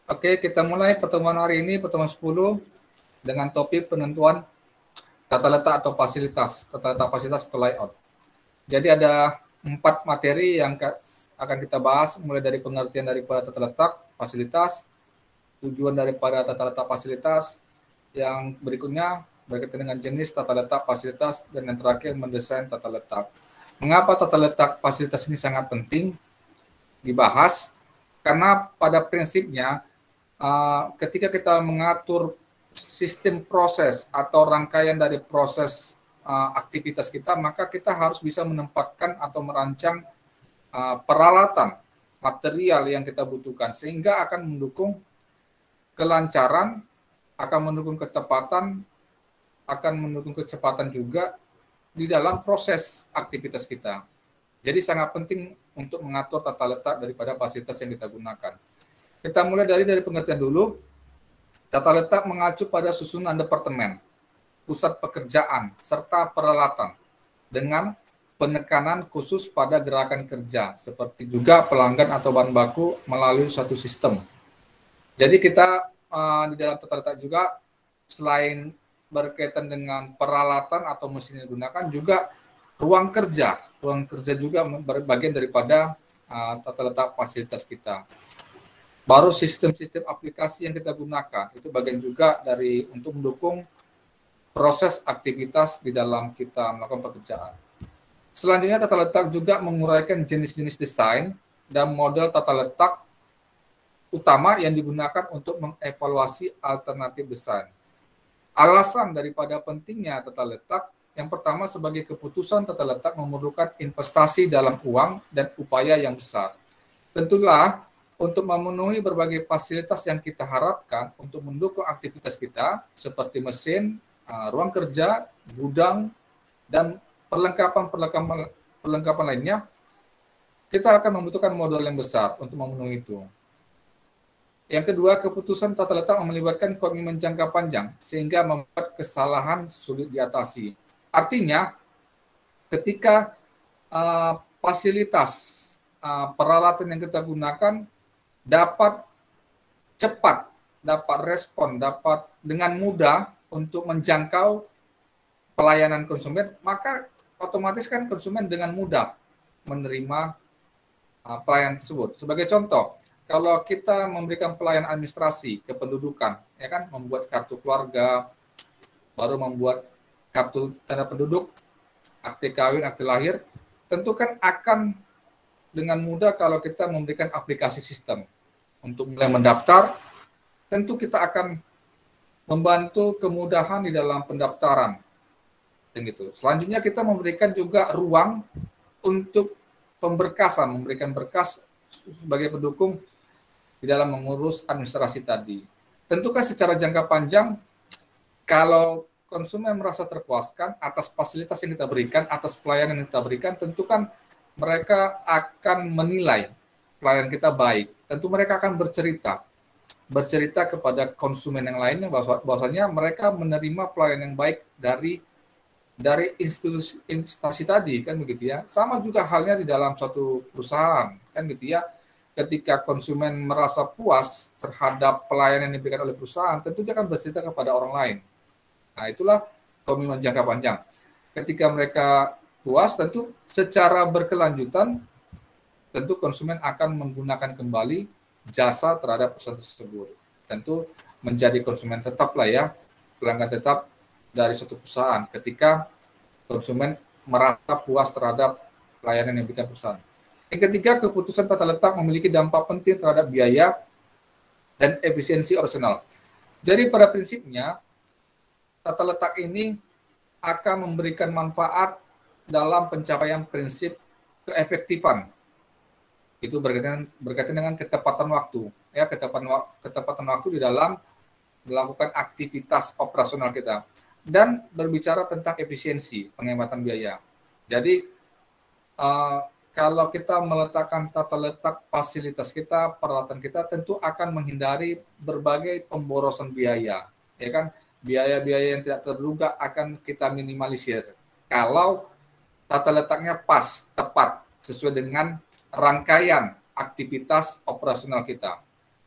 Oke, kita mulai pertemuan hari ini, pertemuan 10, dengan topik penentuan tata letak atau fasilitas, tata letak fasilitas atau layout. Jadi ada 4 materi yang akan kita bahas, mulai dari pengertian daripada tata letak, fasilitas, tujuan daripada tata letak fasilitas, yang berikutnya berkaitan dengan jenis tata letak fasilitas, dan yang terakhir mendesain tata letak. Mengapa tata letak fasilitas ini sangat penting dibahas? Karena pada prinsipnya ketika kita mengatur sistem proses atau rangkaian dari proses aktivitas kita, maka kita harus bisa menempatkan atau merancang peralatan, material yang kita butuhkan, sehingga akan mendukung kelancaran, akan mendukung ketepatan, akan mendukung kecepatan juga di dalam proses aktivitas kita. Jadi sangat penting untuk mengatur tata letak daripada fasilitas yang kita gunakan. Kita mulai dari pengertian dulu. Tata letak mengacu pada susunan departemen, pusat pekerjaan, serta peralatan dengan penekanan khusus pada gerakan kerja, seperti juga pelanggan atau bahan baku melalui suatu sistem. Jadi kita di dalam tata letak juga selain berkaitan dengan peralatan atau mesin yang digunakan, juga ruang kerja juga bagian daripada tata letak fasilitas kita. Baru sistem-sistem aplikasi yang kita gunakan, itu bagian juga dari untuk mendukung proses aktivitas di dalam kita melakukan pekerjaan. Selanjutnya, tata letak juga menguraikan jenis-jenis desain dan model tata letak utama yang digunakan untuk mengevaluasi alternatif desain. Alasan daripada pentingnya tata letak, yang pertama, sebagai keputusan tata letak memerlukan investasi dalam uang dan upaya yang besar. Tentulah untuk memenuhi berbagai fasilitas yang kita harapkan untuk mendukung aktivitas kita, seperti mesin, ruang kerja, gudang, dan perlengkapan lainnya, kita akan membutuhkan modal yang besar untuk memenuhi itu. Yang kedua, keputusan tata letak melibatkan komitmen jangka panjang, sehingga membuat kesalahan sulit diatasi. Artinya, ketika fasilitas peralatan yang kita gunakan dapat cepat, dapat respon, dapat dengan mudah untuk menjangkau pelayanan konsumen, maka otomatis kan konsumen dengan mudah menerima pelayanan tersebut. Sebagai contoh, kalau kita memberikan pelayanan administrasi kependudukan, ya kan, membuat kartu keluarga, baru membuat kartu tanda penduduk, akte kawin, akte lahir, tentu kan akan dengan mudah kalau kita memberikan aplikasi sistem. Untuk mulai mendaftar, tentu kita akan membantu kemudahan di dalam pendaftaran. Dan gitu. Selanjutnya kita memberikan juga ruang untuk pemberkasan, memberikan berkas sebagai pendukung di dalam mengurus administrasi tadi. Tentu kan secara jangka panjang, kalau konsumen merasa terpuaskan atas fasilitas yang kita berikan, atas pelayanan yang kita berikan, tentu kan mereka akan menilai pelayanan kita baik. Tentu mereka akan bercerita kepada konsumen yang lainnya bahwasanya mereka menerima pelayanan yang baik dari instansi tadi, kan begitu ya. Sama juga halnya di dalam suatu perusahaan, kan gitu ya. Ketika konsumen merasa puas terhadap pelayanan yang diberikan oleh perusahaan, tentu dia akan bercerita kepada orang lain. Nah, itulah komitmen jangka panjang. Ketika mereka puas, tentu secara berkelanjutan, tentu konsumen akan menggunakan kembali jasa terhadap perusahaan tersebut. Tentu menjadi konsumen tetap lah ya, pelanggan tetap dari suatu perusahaan ketika konsumen merasa puas terhadap pelayanan yang diberikan perusahaan. Yang ketiga, keputusan tata letak memiliki dampak penting terhadap biaya dan efisiensi operasional. Jadi pada prinsipnya, tata letak ini akan memberikan manfaat dalam pencapaian prinsip keefektifan. Itu berkaitan dengan ketepatan waktu, ya, ketepatan waktu di dalam melakukan aktivitas operasional kita, dan berbicara tentang efisiensi penghematan biaya. Jadi kalau kita meletakkan tata letak fasilitas kita, peralatan kita, tentu akan menghindari berbagai pemborosan biaya, ya kan? Biaya-biaya yang tidak terduga akan kita minimalisir kalau tata letaknya pas, tepat, sesuai dengan rangkaian aktivitas operasional kita.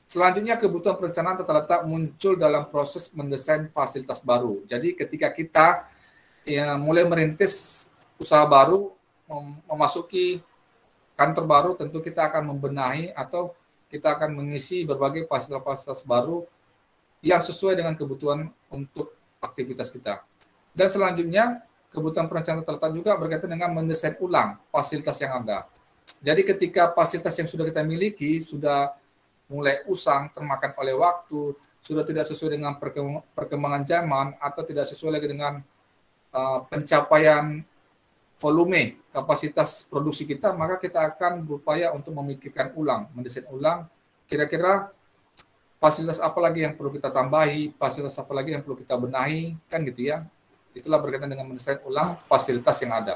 Selanjutnya, kebutuhan perencanaan tata letak muncul dalam proses mendesain fasilitas baru. Jadi ketika kita mulai merintis usaha baru, memasuki kantor baru, tentu kita akan membenahi atau kita akan mengisi berbagai fasilitas baru yang sesuai dengan kebutuhan untuk aktivitas kita. Dan selanjutnya, kebutuhan perencanaan tata letak juga berkaitan dengan mendesain ulang fasilitas yang ada. Jadi ketika fasilitas yang sudah kita miliki sudah mulai usang, termakan oleh waktu, sudah tidak sesuai dengan perkembangan zaman, atau tidak sesuai lagi dengan pencapaian volume kapasitas produksi kita, maka kita akan berupaya untuk memikirkan ulang, mendesain ulang, kira-kira fasilitas apa lagi yang perlu kita tambahi, fasilitas apa lagi yang perlu kita benahi, kan gitu ya. Itulah berkaitan dengan mendesain ulang fasilitas yang ada.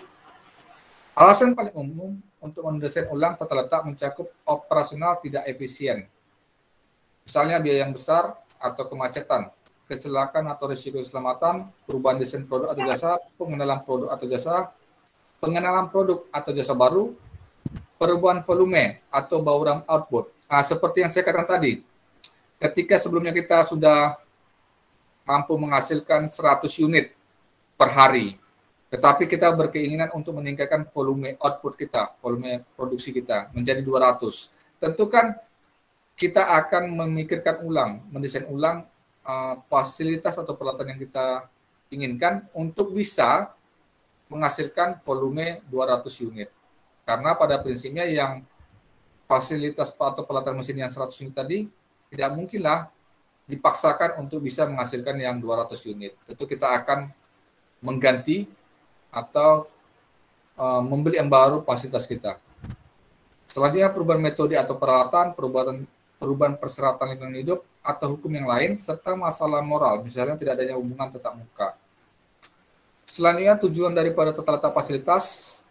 Alasan paling umum untuk mendesain ulang tata letak mencakup operasional tidak efisien. Misalnya biaya yang besar atau kemacetan, kecelakaan atau risiko keselamatan, perubahan desain produk atau jasa, pengenalan produk atau jasa, pengenalan produk atau jasa baru, perubahan volume atau bauran output. Seperti yang saya katakan tadi, ketika sebelumnya kita sudah mampu menghasilkan 100 unit per hari, tetapi kita berkeinginan untuk meningkatkan volume output kita, volume produksi kita menjadi 200. Tentu kan kita akan memikirkan ulang, mendesain ulang fasilitas atau peralatan yang kita inginkan untuk bisa menghasilkan volume 200 unit. Karena pada prinsipnya yang fasilitas atau peralatan mesin yang 100 unit tadi tidak mungkinlah dipaksakan untuk bisa menghasilkan yang 200 unit. Tentu kita akan mengganti atau membeli yang baru fasilitas kita. Selanjutnya, perubahan metode atau peralatan, perubahan persyaratan lingkungan hidup atau hukum yang lain, serta masalah moral, misalnya tidak adanya hubungan tatap muka. Selanjutnya, tujuan daripada tata letak fasilitas.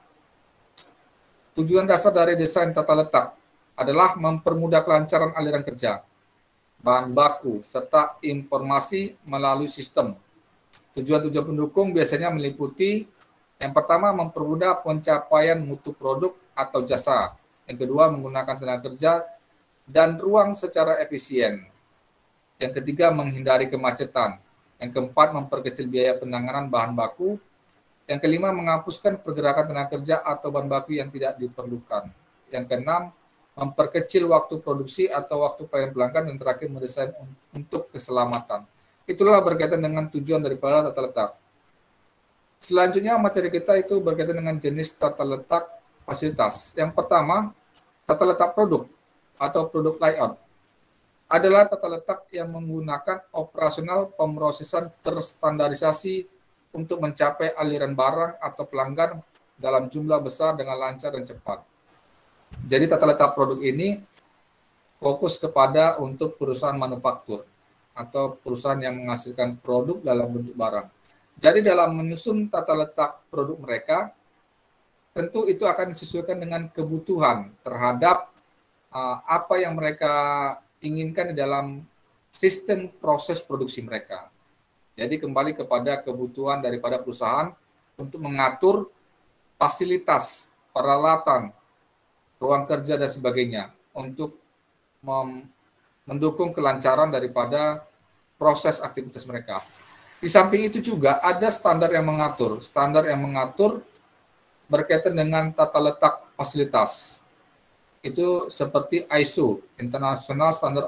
Tujuan dasar dari desain tata letak adalah mempermudah kelancaran aliran kerja, bahan baku, serta informasi melalui sistem. Tujuan-tujuan pendukung biasanya meliputi yang pertama, mempermudah pencapaian mutu produk atau jasa. Yang kedua, menggunakan tenaga kerja dan ruang secara efisien. Yang ketiga, menghindari kemacetan. Yang keempat, memperkecil biaya penanganan bahan baku. Yang kelima, menghapuskan pergerakan tenaga kerja atau bahan baku yang tidak diperlukan. Yang keenam, memperkecil waktu produksi atau waktu pelayanan pelanggan. Dan terakhir, mendesain untuk keselamatan. Itulah berkaitan dengan tujuan daripada tata letak. Selanjutnya materi kita itu berkaitan dengan jenis tata letak fasilitas. Yang pertama, tata letak produk atau produk layout adalah tata letak yang menggunakan operasional pemrosesan terstandarisasi untuk mencapai aliran barang atau pelanggan dalam jumlah besar dengan lancar dan cepat. Jadi tata letak produk ini fokus kepada untuk perusahaan manufaktur atau perusahaan yang menghasilkan produk dalam bentuk barang. Jadi dalam menyusun tata letak produk mereka, tentu itu akan disesuaikan dengan kebutuhan terhadap apa yang mereka inginkan di dalam sistem proses produksi mereka. Jadi kembali kepada kebutuhan daripada perusahaan untuk mengatur fasilitas, peralatan, ruang kerja dan sebagainya untuk mendukung kelancaran daripada proses aktivitas mereka. Di samping itu juga ada standar yang mengatur berkaitan dengan tata letak fasilitas. Itu seperti ISO, International Standard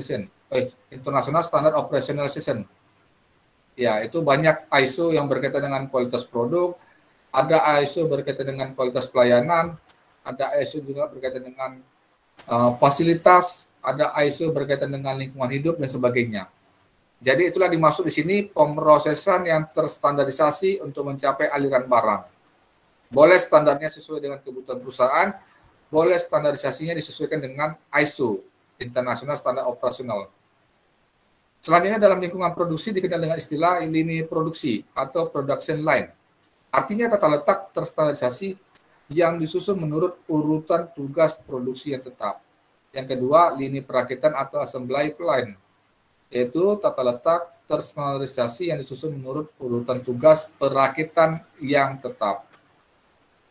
Operationalization. Ya, itu banyak ISO yang berkaitan dengan kualitas produk, ada ISO berkaitan dengan kualitas pelayanan, ada ISO juga berkaitan dengan fasilitas, ada ISO berkaitan dengan lingkungan hidup dan sebagainya. Jadi itulah dimaksud di sini pemrosesan yang terstandarisasi untuk mencapai aliran barang. Boleh standarnya sesuai dengan kebutuhan perusahaan, boleh standarisasinya disesuaikan dengan ISO, International Standard Operational. Selanjutnya dalam lingkungan produksi dikenal dengan istilah lini produksi atau production line. Artinya tata letak terstandarisasi yang disusun menurut urutan tugas produksi yang tetap. Yang kedua, lini perakitan atau assembly line, yaitu tata letak terstandarisasi yang disusun menurut urutan tugas perakitan yang tetap.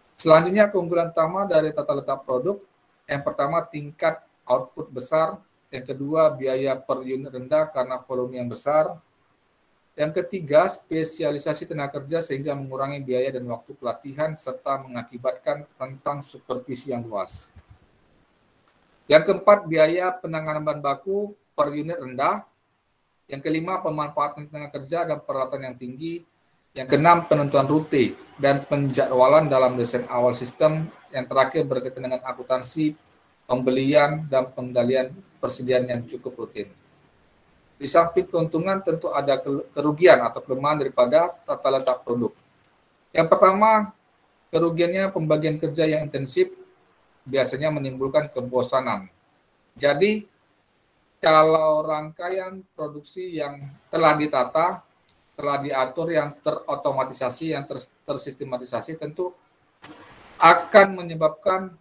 Selanjutnya, keunggulan utama dari tata letak produk, yang pertama tingkat output besar, Yang kedua, biaya per unit rendah karena volume yang besar. Yang ketiga, spesialisasi tenaga kerja sehingga mengurangi biaya dan waktu pelatihan serta mengakibatkan rentang supervisi yang luas. Yang keempat, biaya penanganan bahan baku per unit rendah. Yang kelima, pemanfaatan tenaga kerja dan peralatan yang tinggi. Yang keenam, penentuan rute dan penjadwalan dalam desain awal sistem. Yang terakhir, berkaitan dengan akuntansi, pembelian, dan pengendalian persediaan yang cukup rutin. Di samping keuntungan tentu ada kerugian atau kelemahan daripada tata letak produk. Yang pertama, kerugiannya pembagian kerja yang intensif biasanya menimbulkan kebosanan. Jadi, kalau rangkaian produksi yang telah ditata, telah diatur, yang terotomatisasi, yang tersistematisasi, tentu akan menyebabkan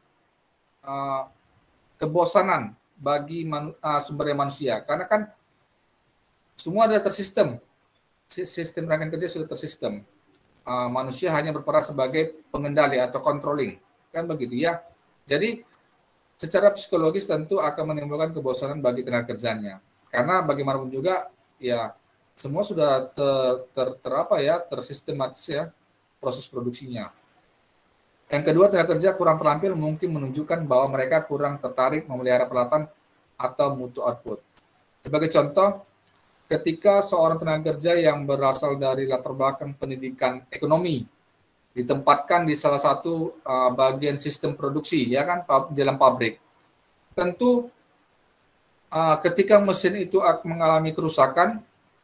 kebosanan bagi sumber daya manusia. Karena kan semua sudah tersistem. Sistem rangkaian kerja sudah tersistem. Manusia hanya berperan sebagai pengendali atau controlling. Kan begitu ya. Jadi secara psikologis tentu akan menimbulkan kebosanan bagi tenaga kerjanya. Karena bagaimanapun juga ya semua sudah tersistematis ya proses produksinya. Yang kedua, tenaga kerja kurang terampil mungkin menunjukkan bahwa mereka kurang tertarik memelihara peralatan atau mutu output. Sebagai contoh, ketika seorang tenaga kerja yang berasal dari latar belakang pendidikan ekonomi ditempatkan di salah satu bagian sistem produksi, ya kan, dalam pabrik, tentu ketika mesin itu mengalami kerusakan,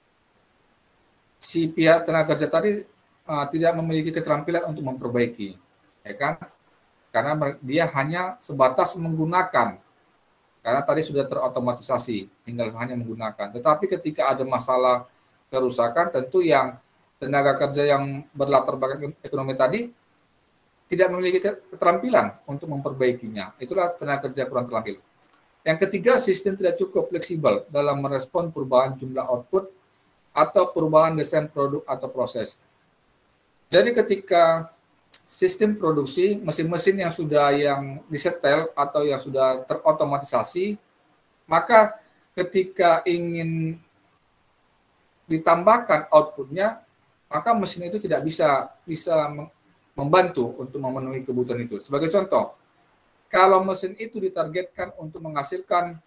si pihak tenaga kerja tadi tidak memiliki keterampilan untuk memperbaiki. Ya kan? Karena dia hanya sebatas menggunakan, karena tadi sudah terotomatisasi, tinggal hanya menggunakan. Tetapi ketika ada masalah kerusakan, tentu yang tenaga kerja yang berlatar belakang ekonomi tadi tidak memiliki keterampilan untuk memperbaikinya. Itulah tenaga kerja kurang terampil. Yang ketiga, sistem tidak cukup fleksibel dalam merespon perubahan jumlah output atau perubahan desain produk atau proses. Jadi ketika sistem produksi, mesin-mesin yang disetel atau yang sudah terotomatisasi, maka ketika ingin ditambahkan outputnya, maka mesin itu tidak bisa membantu untuk memenuhi kebutuhan itu. Sebagai contoh, kalau mesin itu ditargetkan untuk menghasilkan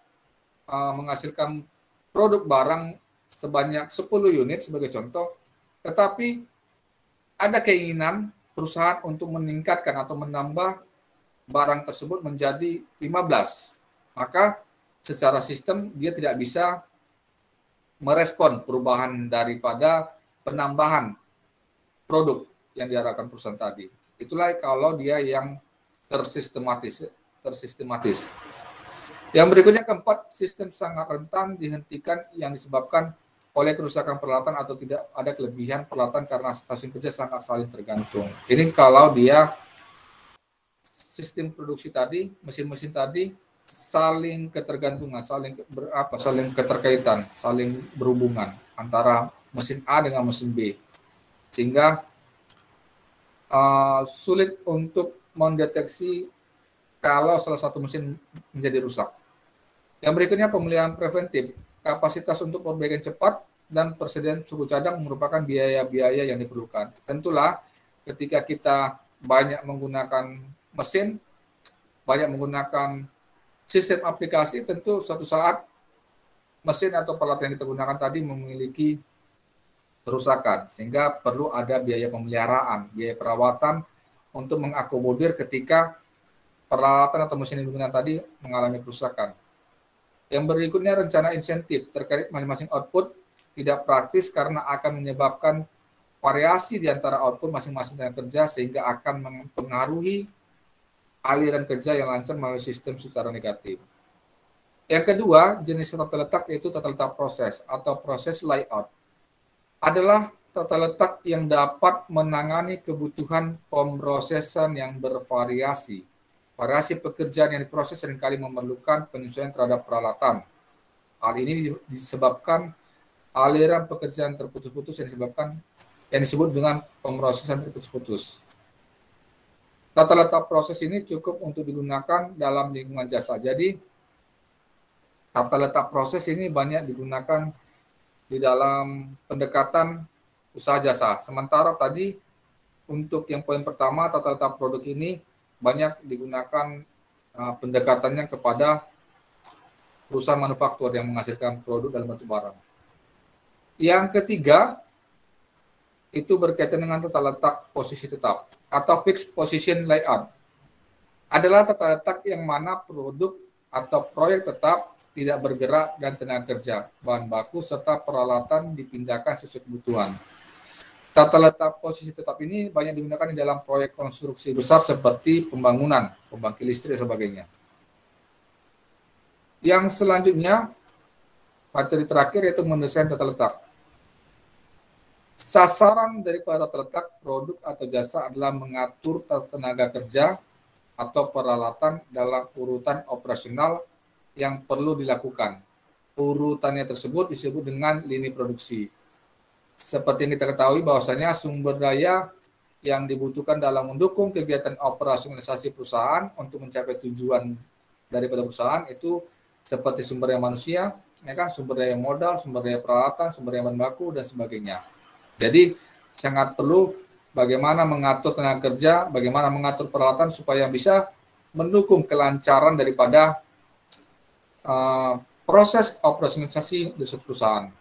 produk barang sebanyak 10 unit sebagai contoh, tetapi ada keinginan perusahaan untuk meningkatkan atau menambah barang tersebut menjadi 15, maka secara sistem dia tidak bisa merespon perubahan daripada penambahan produk yang diarahkan perusahaan tadi. Itulah kalau dia yang tersistematis. Yang berikutnya, keempat, sistem sangat rentan dihentikan yang disebabkan oleh kerusakan peralatan atau tidak ada kelebihan peralatan karena stasiun kerja sangat saling tergantung. Ini kalau dia sistem produksi tadi, mesin-mesin tadi saling ketergantungan, saling keterkaitan, saling berhubungan antara mesin A dengan mesin B, sehingga sulit untuk mendeteksi kalau salah satu mesin menjadi rusak. Yang berikutnya, pemeliharaan preventif. Kapasitas untuk perbaikan cepat dan persediaan suku cadang merupakan biaya-biaya yang diperlukan. Tentulah ketika kita banyak menggunakan mesin, banyak menggunakan sistem aplikasi, tentu suatu saat mesin atau peralatan yang kita gunakan tadi memiliki kerusakan, sehingga perlu ada biaya pemeliharaan, biaya perawatan untuk mengakomodir ketika peralatan atau mesin yang digunakan tadi mengalami kerusakan. Yang berikutnya, rencana insentif terkait masing-masing output tidak praktis karena akan menyebabkan variasi di antara output masing-masing tenaga kerja sehingga akan mempengaruhi aliran kerja yang lancar melalui sistem secara negatif. Yang kedua, jenis tata letak yaitu tata letak proses atau proses layout. Adalah tata letak yang dapat menangani kebutuhan pemrosesan yang bervariasi. Variasi pekerjaan yang diproses seringkali memerlukan penyesuaian terhadap peralatan. Hal ini disebabkan aliran pekerjaan terputus-putus yang disebut dengan pemrosesan terputus-putus. Tata letak proses ini cukup untuk digunakan dalam lingkungan jasa. Jadi tata letak proses ini banyak digunakan di dalam pendekatan usaha jasa. Sementara tadi untuk yang poin pertama, tata letak produk ini banyak digunakan pendekatannya kepada perusahaan manufaktur yang menghasilkan produk dalam bentuk barang. Yang ketiga, itu berkaitan dengan tata letak posisi tetap atau fixed position layout. Adalah tata letak yang mana produk atau proyek tetap tidak bergerak dan tenaga kerja, bahan baku, serta peralatan dipindahkan sesuai kebutuhan. Tata letak posisi tetap ini banyak digunakan di dalam proyek konstruksi besar seperti pembangunan, pembangkit listrik, dan sebagainya. Yang selanjutnya, materi terakhir yaitu mendesain tata letak. Sasaran daripada tata letak produk atau jasa adalah mengatur tenaga kerja atau peralatan dalam urutan operasional yang perlu dilakukan. Urutannya tersebut disebut dengan lini produksi. Seperti yang kita ketahui bahwasanya sumber daya yang dibutuhkan dalam mendukung kegiatan operasionalisasi perusahaan untuk mencapai tujuan daripada perusahaan itu seperti sumber daya manusia, ya kan, sumber daya modal, sumber daya peralatan, sumber daya bahan baku, dan sebagainya. Jadi sangat perlu bagaimana mengatur tenaga kerja, bagaimana mengatur peralatan supaya bisa mendukung kelancaran daripada proses operasionalisasi di perusahaan.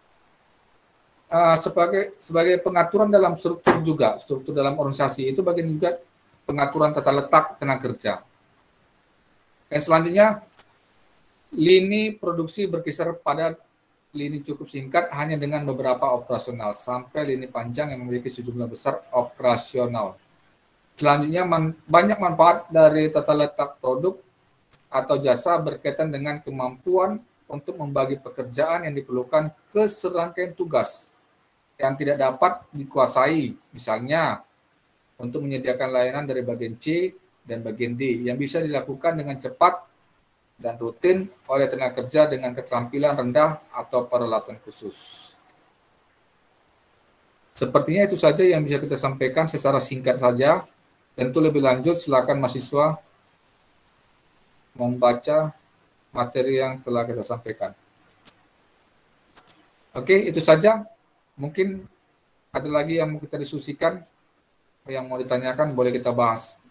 Sebagai pengaturan dalam struktur juga, struktur dalam organisasi itu bagian juga pengaturan tata letak tenaga kerja. Yang selanjutnya, lini produksi berkisar pada lini cukup singkat hanya dengan beberapa operasional sampai lini panjang yang memiliki sejumlah besar operasional. Selanjutnya, banyak manfaat dari tata letak produk atau jasa berkaitan dengan kemampuan untuk membagi pekerjaan yang diperlukan ke serangkaian tugas yang tidak dapat dikuasai, misalnya untuk menyediakan layanan dari bagian C dan bagian D yang bisa dilakukan dengan cepat dan rutin oleh tenaga kerja dengan keterampilan rendah atau peralatan khusus. Sepertinya itu saja yang bisa kita sampaikan secara singkat saja. Tentu lebih lanjut silakan mahasiswa membaca materi yang telah kita sampaikan. Oke, itu saja. Mungkin ada lagi yang mau kita diskusikan, yang mau ditanyakan, boleh kita bahas.